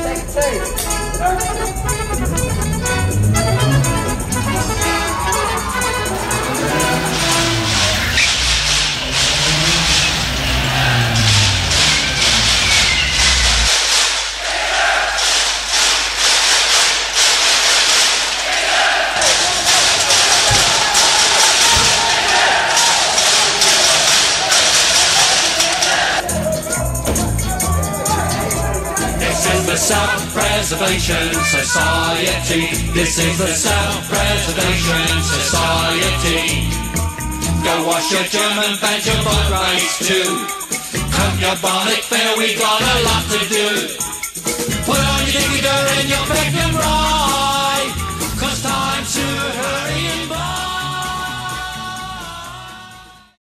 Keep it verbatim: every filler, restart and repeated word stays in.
The Self-Preservation Society. This is the Self-Preservation Society. Go wash your German veg, your boat race too. Coat your bonnet fair, we got a lot to do. Put on your digger and your pick and roll.